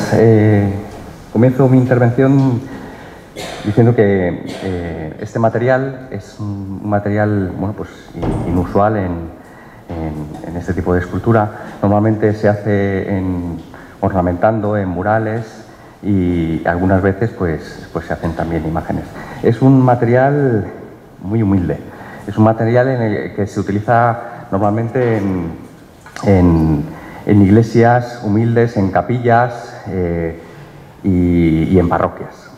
Comienzo mi intervención diciendo que este material es un material inusual en este tipo de escultura. Normalmente se hace ornamentando en murales y algunas veces pues se hacen también imágenes. Es un material muy humilde. Es un material en el que se utiliza normalmente en iglesias humildes, en capillas y en parroquias.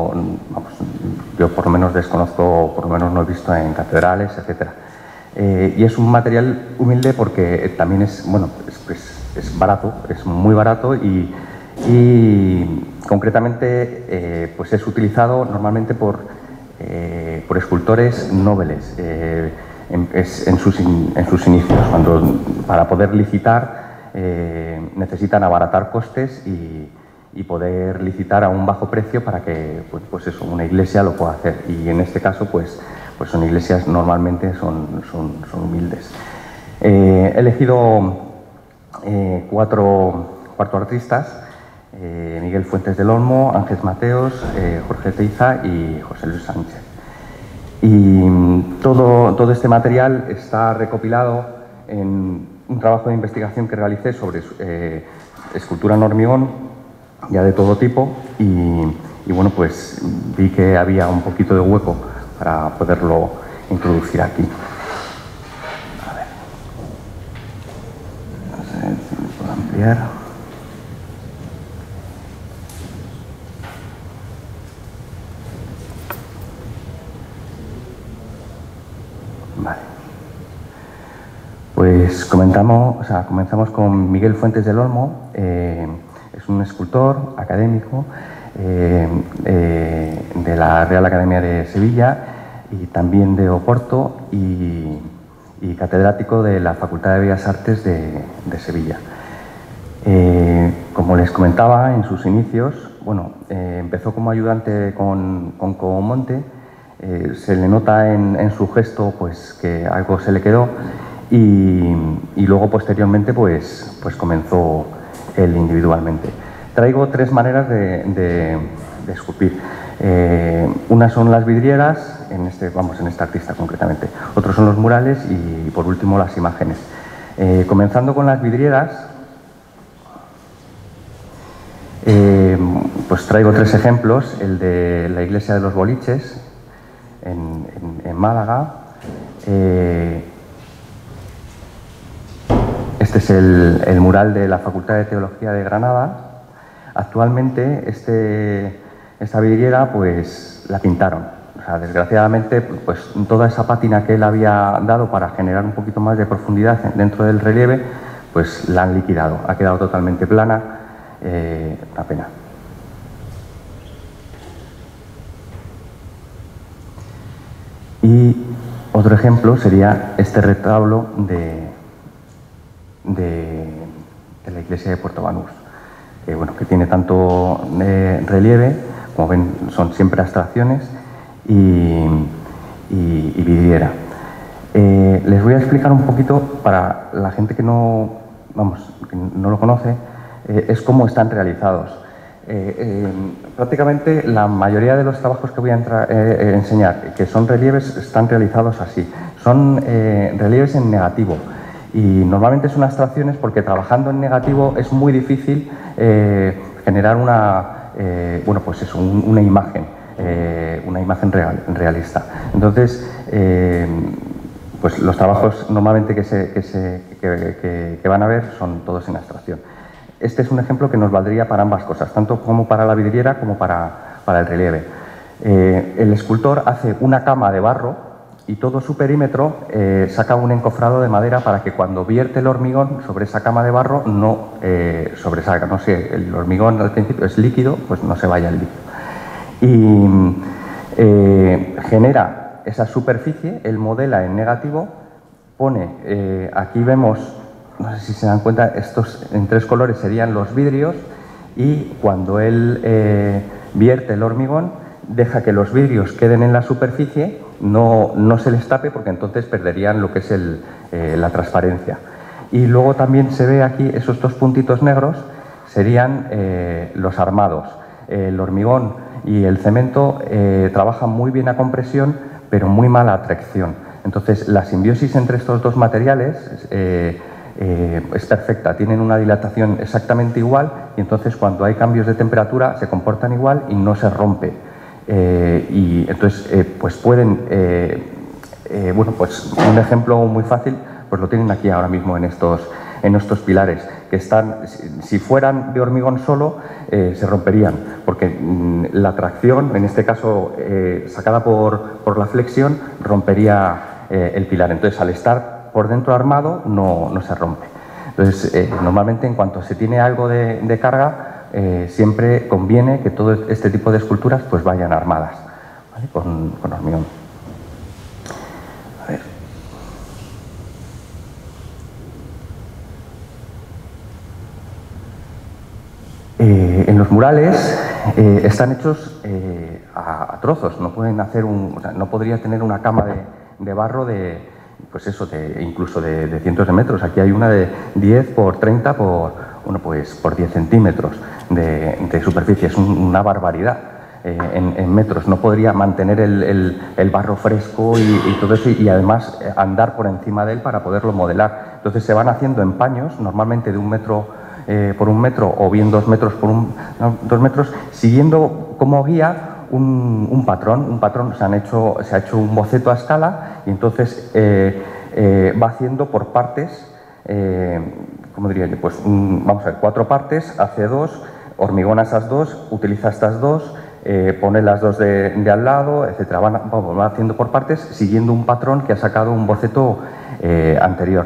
Yo por lo menos desconozco, por lo menos no he visto en catedrales, etc. Y es un material humilde porque también es barato, es muy barato y concretamente pues es utilizado normalmente por escultores nobles en sus inicios, cuando para poder licitar necesitan abaratar costes y poder licitar a un bajo precio para que una iglesia lo pueda hacer. Y en este caso pues son iglesias normalmente son humildes. He elegido cuatro artistas: Miguel Fuentes del Olmo, Ángel Mateos, Jorge Teiza y José Luis Sánchez. Y todo este material está recopilado en un trabajo de investigación que realicé sobre escultura en hormigón, ya de todo tipo, y bueno, pues vi que había un poquito de hueco para poderlo introducir aquí. A ver. No sé si me puedo ampliar. Vale. Pues comenzamos con Miguel Fuentes del Olmo. Es un escultor académico de la Real Academia de Sevilla y también de Oporto y catedrático de la Facultad de Bellas Artes de Sevilla. Como les comentaba, en sus inicios, empezó como ayudante con Comonte. Se le nota en su gesto pues que algo se le quedó y luego posteriormente pues comenzó él individualmente. Traigo tres maneras de esculpir. Unas son las vidrieras, en este artista concretamente. Otros son los murales y por último las imágenes. Comenzando con las vidrieras, pues traigo tres ejemplos: el de la iglesia de los Boliches en Málaga. Este es el mural de la Facultad de Teología de Granada. Actualmente esta vidriera pues la pintaron. O sea, desgraciadamente pues toda esa pátina que él había dado para generar un poquito más de profundidad dentro del relieve pues la han liquidado. Ha quedado totalmente plana. Una pena. Y otro ejemplo sería este retablo de la iglesia de Puerto Banús, que tiene tanto relieve, como ven son siempre abstracciones, y vidriera. Les voy a explicar un poquito, para la gente que no lo conoce, es cómo están realizados. Prácticamente la mayoría de los trabajos que voy a enseñar, que son relieves, están realizados así. Son relieves en negativo. Y normalmente son abstracciones porque trabajando en negativo es muy difícil generar una imagen realista. Entonces, pues los trabajos normalmente que van a ver son todos en abstracción. Este es un ejemplo que nos valdría para ambas cosas, tanto como para la vidriera como para el relieve. El escultor hace una cama de barro y todo su perímetro saca un encofrado de madera para que cuando vierte el hormigón sobre esa cama de barro no sobresalga. No sé, el hormigón al principio es líquido, pues no se vaya el líquido. Y genera esa superficie, él modela en negativo, pone, aquí vemos, no sé si se dan cuenta, estos en tres colores serían los vidrios, y cuando él vierte el hormigón, deja que los vidrios queden en la superficie, no se les tape porque entonces perderían lo que es la transparencia. Y luego también se ve aquí esos dos puntitos negros, serían los armados. El hormigón y el cemento trabajan muy bien a compresión, pero muy mal a tracción. Entonces, la simbiosis entre estos dos materiales es perfecta, tienen una dilatación exactamente igual y entonces cuando hay cambios de temperatura se comportan igual y no se rompe. Y entonces, pues pueden, bueno, pues un ejemplo muy fácil, pues lo tienen aquí ahora mismo en estos pilares, que están, si fueran de hormigón solo, se romperían, porque la tracción, en este caso sacada por la flexión, rompería el pilar. Entonces, al estar por dentro armado, no se rompe. Entonces, normalmente, en cuanto se tiene algo de carga, siempre conviene que todo este tipo de esculturas pues vayan armadas, ¿vale? con hormigón. A ver. En los murales están hechos a trozos, no pueden hacer o sea, no podría tener una cama de barro pues eso, incluso de cientos de metros. Aquí hay una de 10 por 30 por 10 centímetros de superficie. Es una barbaridad en metros. No podría mantener el barro fresco y todo eso y además andar por encima de él para poderlo modelar. Entonces se van haciendo en paños, normalmente de 1 metro por 1 metro o bien 2 metros por 2 metros, siguiendo como guía un patrón. Se ha hecho un boceto a escala y entonces va haciendo por partes, ¿cómo diría yo? Pues vamos a ver, 4 partes, hace 2, hormigona esas 2, utiliza estas 2, pone las 2 de al lado, etcétera. Va haciendo por partes, siguiendo un patrón que ha sacado un boceto anterior.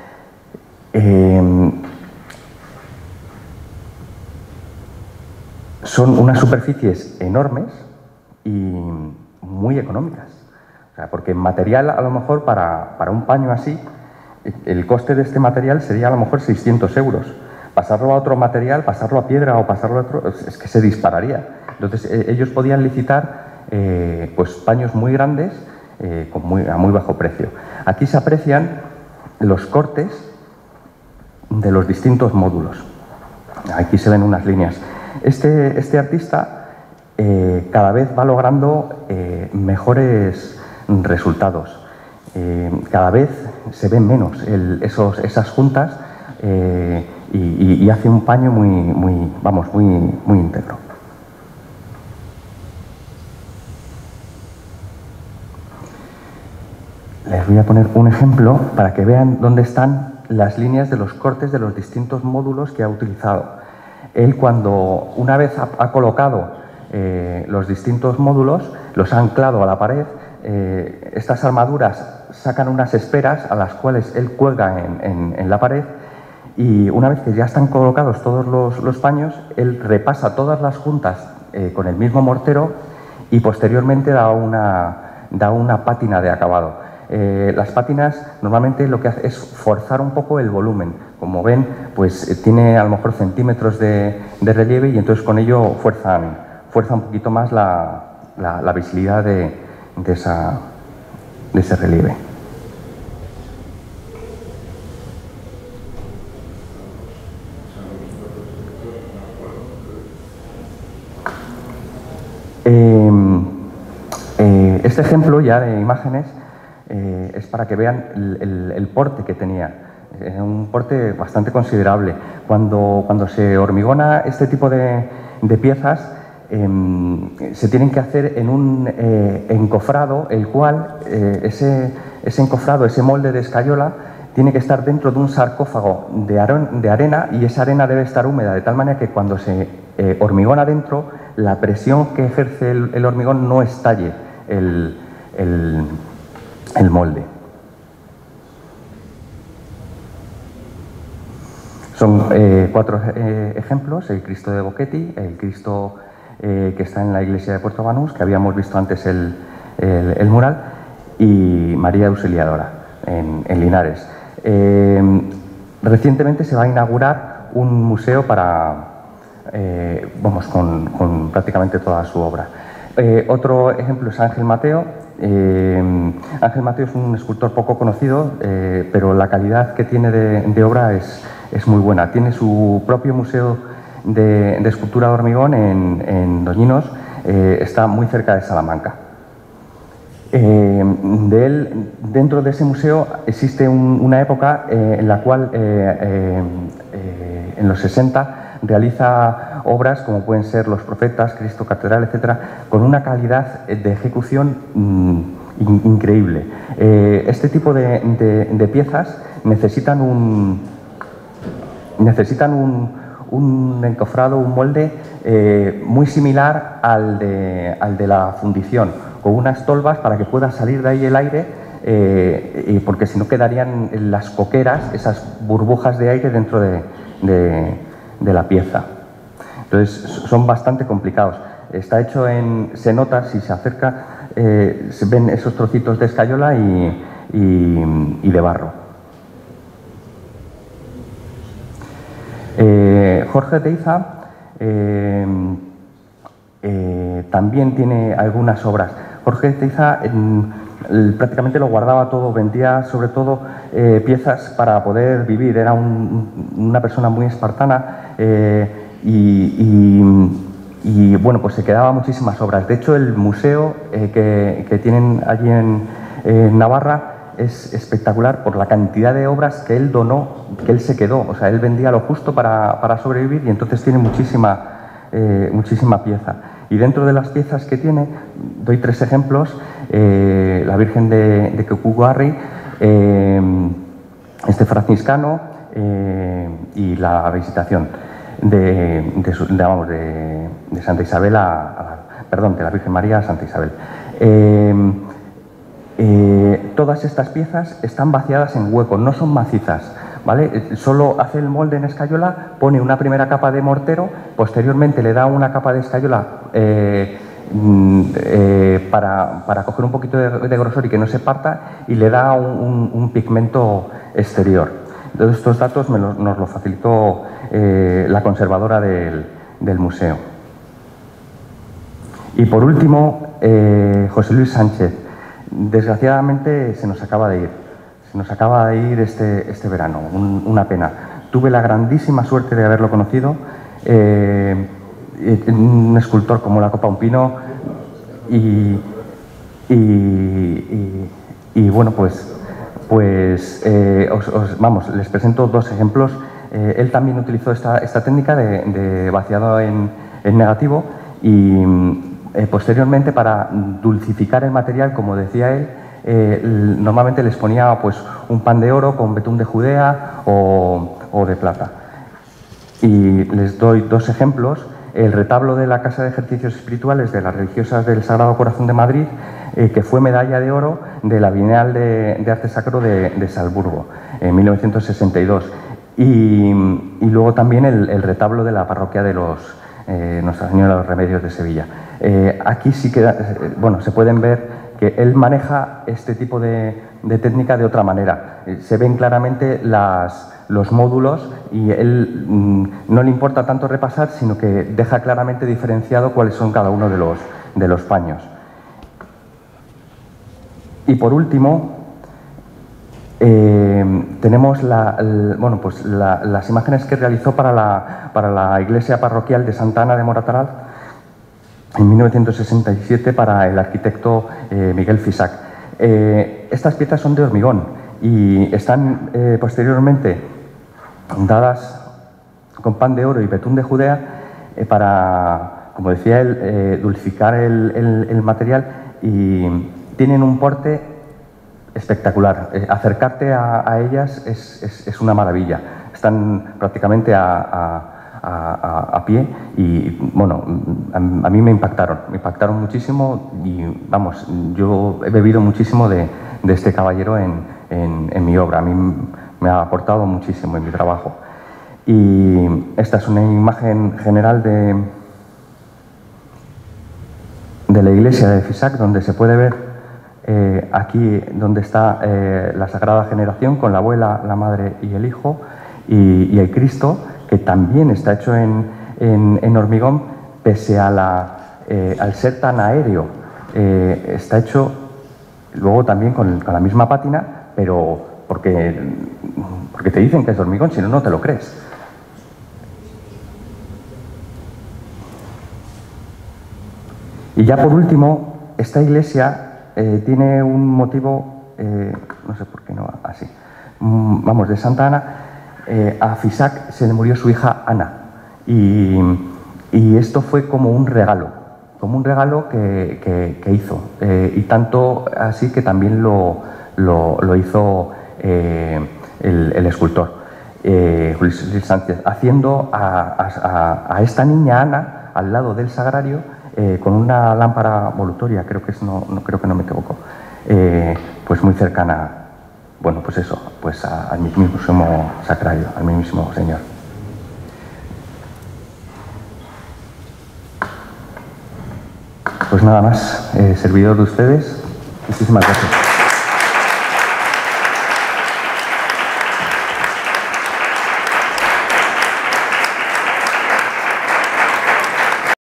Son unas superficies enormes y muy económicas. O sea, porque en material, a lo mejor, para un paño así, el coste de este material sería a lo mejor 600 euros. Pasarlo a otro material, pasarlo a piedra o pasarlo a otro, es que se dispararía. Entonces, ellos podían licitar pues paños muy grandes a muy bajo precio. Aquí se aprecian los cortes de los distintos módulos. Aquí se ven unas líneas. Este artista cada vez va logrando mejores resultados. Cada vez se ven menos esas juntas y hace un paño muy íntegro. Les voy a poner un ejemplo para que vean dónde están las líneas de los cortes de los distintos módulos que ha utilizado. Él, cuando una vez ha colocado los distintos módulos, los ha anclado a la pared, estas armaduras sacan unas esferas a las cuales él cuelga en la pared y una vez que ya están colocados todos los paños, él repasa todas las juntas con el mismo mortero y posteriormente da una pátina de acabado. Las pátinas normalmente lo que hace es forzar un poco el volumen. Como ven, pues tiene a lo mejor centímetros de relieve y entonces con ello fuerza un poquito más la visibilidad de ese relieve. Este ejemplo ya de imágenes es para que vean el porte que tenía. Un porte bastante considerable. Cuando se hormigona este tipo de piezas, se tienen que hacer en un encofrado, el cual ese encofrado, ese molde de escayola, tiene que estar dentro de un sarcófago de arena y esa arena debe estar húmeda, de tal manera que cuando se hormigona dentro, la presión que ejerce el hormigón no estalle el molde. Son 4 ejemplos: el Cristo de Bocchetti, el Cristo que está en la iglesia de Puerto Banús, que habíamos visto antes el mural, y María Auxiliadora en Linares. Recientemente se va a inaugurar un museo con prácticamente toda su obra. Otro ejemplo es Ángel Mateo. Ángel Mateo es un escultor poco conocido, pero la calidad que tiene de obra es muy buena. Tiene su propio museo de escultura de hormigón en Doñinos, está muy cerca de Salamanca. Dentro de ese museo existe una época en la cual, en los 60, realiza obras como pueden ser Los Profetas, Cristo Catedral, etcétera, con una calidad de ejecución increíble. Este tipo de piezas necesitan un encofrado, un molde muy similar al de la fundición, con unas tolvas para que pueda salir de ahí el aire, porque si no quedarían las coqueras, esas burbujas de aire dentro de la pieza. Entonces son bastante complicados. Está hecho se nota, si se acerca, se ven esos trocitos de escayola y de barro. Jorge Teiza también tiene algunas obras. Jorge Teiza prácticamente lo guardaba todo, vendía sobre todo piezas para poder vivir. Era una persona muy espartana y bueno, pues se quedaba muchísimas obras. De hecho, el museo que tienen allí en Navarra es espectacular por la cantidad de obras que él donó, que él se quedó. O sea, él vendía lo justo para sobrevivir y entonces tiene muchísima pieza. Y dentro de las piezas que tiene, doy 3 ejemplos: la Virgen de Kekugarri, este franciscano y la Visitación de Santa Isabel perdón, de la Virgen María a Santa Isabel. Todas estas piezas están vaciadas en hueco, no son macizas, ¿vale? Solo hace el molde en escayola, pone una primera capa de mortero, posteriormente le da una capa de escayola para coger un poquito de grosor y que no se parta, y le da un pigmento exterior. Entonces, estos datos nos lo facilitó la conservadora del museo. Y por último, José Luis Sánchez. Desgraciadamente se nos acaba de ir. Se nos acaba de ir este verano. Una pena. Tuve la grandísima suerte de haberlo conocido. Un escultor como la copa un pino. Y bueno, les presento 2 ejemplos. Él también utilizó esta técnica de vaciado en negativo y posteriormente, para dulcificar el material, como decía él, normalmente les ponía pues un pan de oro con betún de Judea o de plata. Y les doy 2 ejemplos. El retablo de la Casa de Ejercicios Espirituales de las Religiosas del Sagrado Corazón de Madrid, que fue medalla de oro de la Bienal de Arte Sacro de Salzburgo en 1962. Y luego también el retablo de la parroquia de Nuestra Señora de los Remedios de Sevilla. Aquí sí que se pueden ver que él maneja este tipo de técnica de otra manera. Se ven claramente los módulos y él no le importa tanto repasar, sino que deja claramente diferenciado cuáles son cada uno de los paños. Y por último, tenemos las imágenes que realizó para la iglesia parroquial de Santa Ana de Moratalaz en 1967 para el arquitecto Miguel Fisac. Estas piezas son de hormigón y están posteriormente dadas con pan de oro y betún de Judea para, como decía él, dulcificar el material, y tienen un porte espectacular. Acercarte a ellas es una maravilla. Están prácticamente a pie y, bueno, a mí me impactaron muchísimo y, vamos, yo he bebido muchísimo de este caballero en mi obra. A mí me ha aportado muchísimo en mi trabajo. Y esta es una imagen general de la iglesia de Fisac, donde se puede ver aquí donde está la Sagrada Generación con la abuela, la madre y el hijo, y el Cristo, que también está hecho en hormigón, pese al ser tan aéreo. Está hecho luego también con la misma pátina, pero porque te dicen que es de hormigón, si no, no te lo crees. Y ya por último, esta iglesia tiene un motivo, no sé por qué no, así, vamos, de Santa Ana. A Fisac se le murió su hija Ana y esto fue como un regalo que hizo, y tanto así que también lo hizo el escultor Luis Sánchez, haciendo a esta niña Ana al lado del sagrario con una lámpara volutoria, creo que creo que no me equivoco, pues muy cercana, bueno, pues eso, pues al mismísimo sacrario, al mismísimo Señor. Pues nada más, servidor de ustedes, muchísimas gracias.